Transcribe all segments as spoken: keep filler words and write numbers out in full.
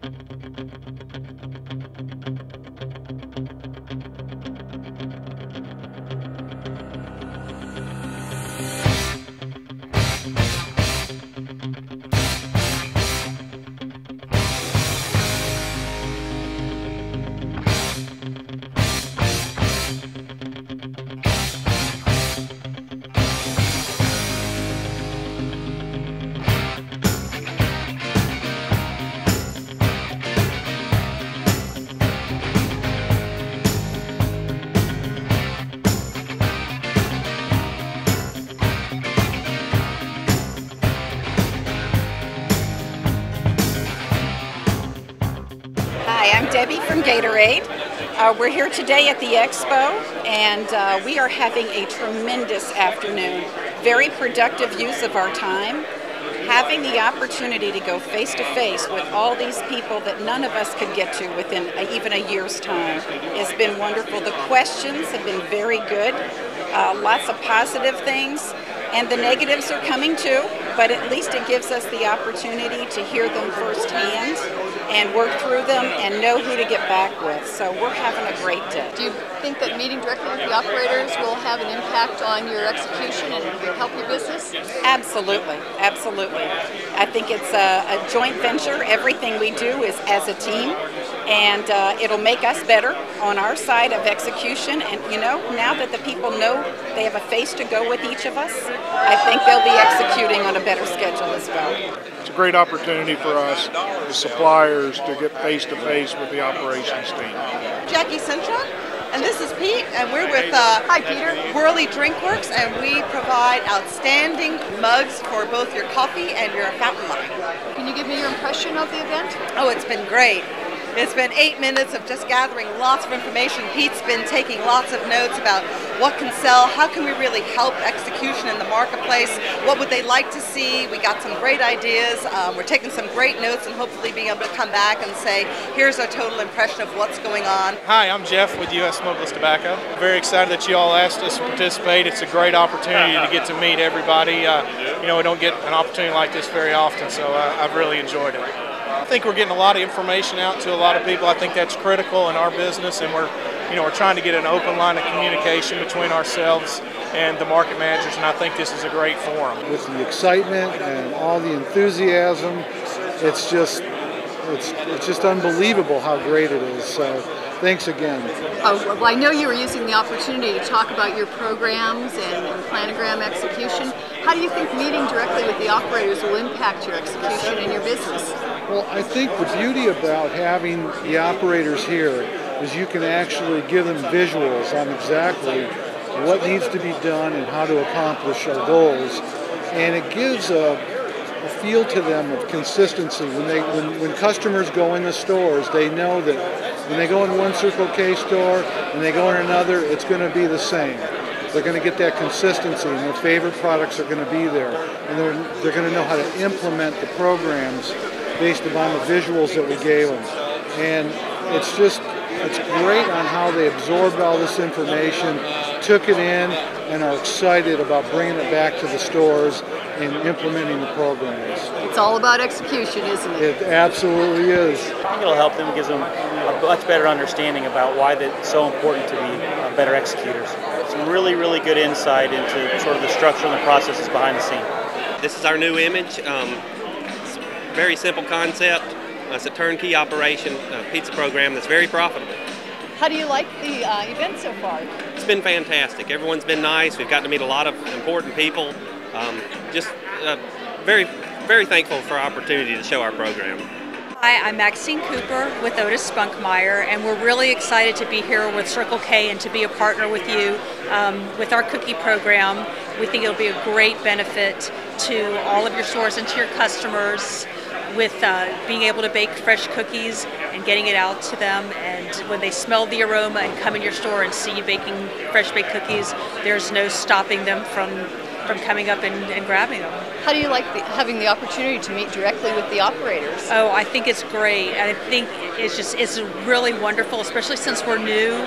Hi, I'm Debbie from Gatorade. Uh, we're here today at the Expo, and uh, we are having a tremendous afternoon. Very productive use of our time. Having the opportunity to go face to face with all these people that none of us could get to within a, even a year's time has been wonderful. The questions have been very good, uh, lots of positive things, and the negatives are coming too, but at least it gives us the opportunity to hear them firsthand and work through them and know who to get back with. So we're having a great day. Do you think that meeting directly with the operators will have an impact on your execution and help your business? Absolutely, absolutely. I think it's a, a joint venture. Everything we do is as a team, and uh, it'll make us better on our side of execution. And you know, now that the people know they have a face to go with each of us, I think they'll be executing on a better schedule as well. It's a great opportunity for us, the suppliers, to get face-to-face with the operations team. Jackie Centra, and this is Pete, and we're with uh, Hi, Peter. Whirly Drinkworks, and we provide outstanding mugs for both your coffee and your fountain line. Can you give me your impression of the event? Oh, it's been great. It's been eight minutes of just gathering lots of information. Pete's been taking lots of notes about what can sell, how can we really help execution in the marketplace, what would they like to see. We got some great ideas. Um, we're taking some great notes and hopefully being able to come back and say, here's our total impression of what's going on. Hi, I'm Jeff with U S Smokeless Tobacco. Very excited that you all asked us to participate. It's a great opportunity to get to meet everybody. Uh, you know, we don't get an opportunity like this very often, so uh, I've really enjoyed it. I think we're getting a lot of information out to a lot of people. I think that's critical in our business, and we're, you know, we're trying to get an open line of communication between ourselves and the market managers, and I think this is a great forum. With the excitement and all the enthusiasm, it's just, it's, it's just unbelievable how great it is. So thanks again. Uh, well, I know you were using the opportunity to talk about your programs and, and planogram execution. How do you think meeting directly with the operators will impact your execution and your business? Well, I think the beauty about having the operators here is you can actually give them visuals on exactly what needs to be done and how to accomplish our goals. And it gives a, a feel to them of consistency. When, they, when, when customers go in the stores, they know that when they go in one Circle K store and they go in another, it's going to be the same. They're going to get that consistency, and their favorite products are going to be there. And they're, they're going to know how to implement the programs based upon the visuals that we gave them. And it's just, it's great on how they absorbed all this information, took it in, and are excited about bringing it back to the stores and implementing the programs. It's all about execution, isn't it? It absolutely is. I think it'll help them. It gives them a much better understanding about why it's so important to be uh, better executors. Some really, really good insight into sort of the structure and the processes behind the scene. This is our new image. Um, it's a very simple concept. Uh, it's a turnkey operation, a pizza program that's very profitable. How do you like the uh, event so far? It's been fantastic. Everyone's been nice. We've gotten to meet a lot of important people. Um, just uh, very, very thankful for our opportunity to show our program. Hi, I'm Maxine Cooper with Otis Spunkmeyer, and we're really excited to be here with Circle K and to be a partner with you um, with our cookie program. We think it'll be a great benefit to all of your stores and to your customers with uh, being able to bake fresh cookies and getting it out to them, and when they smell the aroma and come in your store and see you baking fresh baked cookies, there's no stopping them from from coming up and, and grabbing them. How do you like the, having the opportunity to meet directly with the operators? Oh, I think it's great. I think it's just it's really wonderful, especially since we're new.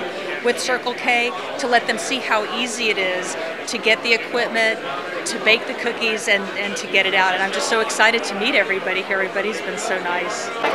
with Circle K to let them see how easy it is to get the equipment, to bake the cookies, and, and to get it out. And I'm just so excited to meet everybody here. Everybody's been so nice. We've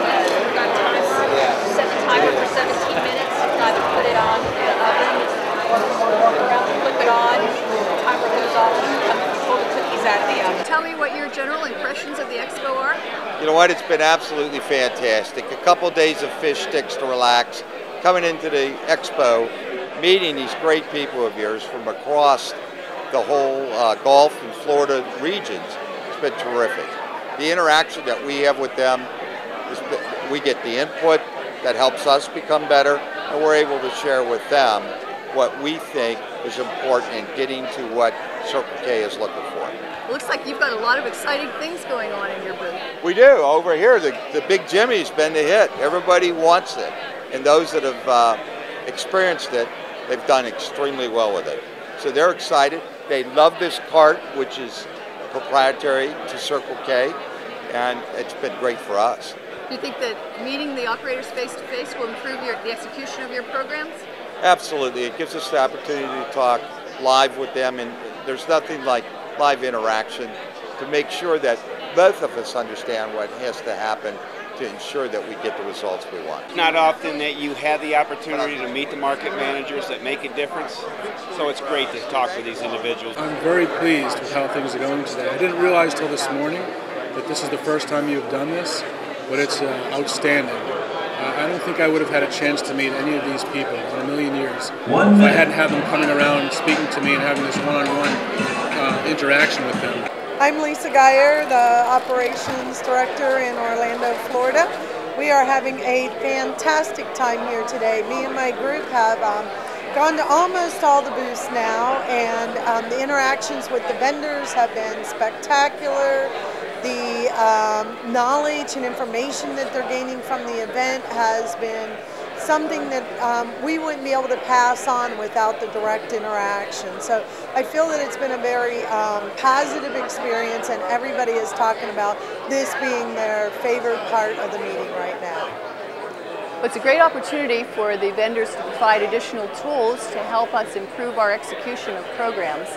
got time, set the timer for seventeen minutes. Either put it on in the oven or walk around and flip it on. The timer goes off and you pull the cookies out of the oven. Tell me what your general impressions of the Expo are. You know what, it's been absolutely fantastic. A couple days of fish sticks to relax, coming into the Expo, meeting these great people of yours from across the whole uh, Gulf and Florida regions. It's been terrific. The interaction that we have with them, is, we get the input that helps us become better, and we're able to share with them what we think is important in getting to what Circle K is looking for. It looks like you've got a lot of exciting things going on in your booth. We do. Over here, the, the Big Jimmy's been the hit. Everybody wants it. And those that have uh, experienced it, they've done extremely well with it. So they're excited. They love this cart, which is proprietary to Circle K, and it's been great for us. Do you think that meeting the operators face-to-face will improve your, the execution of your programs? Absolutely. It gives us the opportunity to talk live with them, and there's nothing like live interaction to make sure that both of us understand what has to happen to ensure that we get the results we want. It's not often that you have the opportunity to meet the market managers that make a difference, so it's great to talk with these individuals. I'm very pleased with how things are going today. I didn't realize till this morning that this is the first time you've done this, but it's uh, outstanding. Uh, I don't think I would have had a chance to meet any of these people in a million years if I hadn't had them coming around and speaking to me and having this one-on-one uh, interaction with them. I'm Lisa Geyer, the Operations Director in Orlando, Florida. We are having a fantastic time here today. Me and my group have um, gone to almost all the booths now, and um, the interactions with the vendors have been spectacular. The um, knowledge and information that they're gaining from the event has been something that um, we wouldn't be able to pass on without the direct interaction. So I feel that it's been a very um, positive experience, and everybody is talking about this being their favorite part of the meeting right now. Well, it's a great opportunity for the vendors to provide additional tools to help us improve our execution of programs.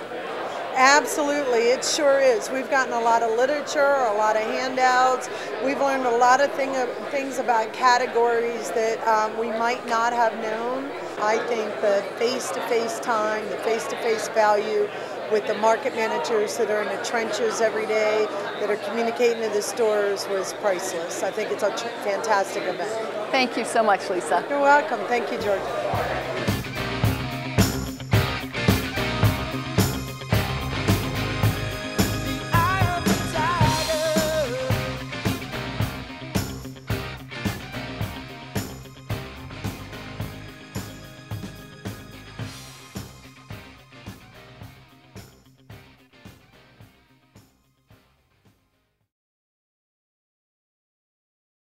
Absolutely, it sure is. We've gotten a lot of literature, a lot of handouts. We've learned a lot of thing, things about categories that um, we might not have known. I think the face-to-face time, the face-to-face value with the market managers that are in the trenches every day, that are communicating to the stores, was priceless. I think it's a fantastic event. Thank you so much, Lisa. You're welcome. Thank you, Georgia.